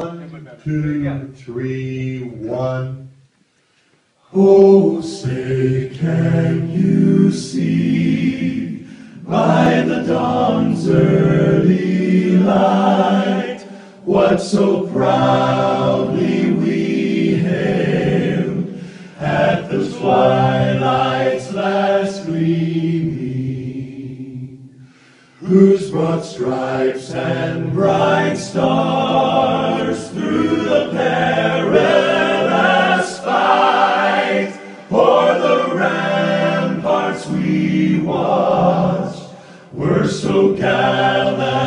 1, 2, 3, 1. Oh, say, can you see by the dawn's early light what so proudly we hailed at the twilight's last gleaming, whose broad stripes and bright stars through the perilous fight o'er the ramparts we watched were so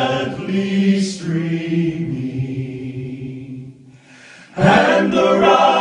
gallantly streaming, and the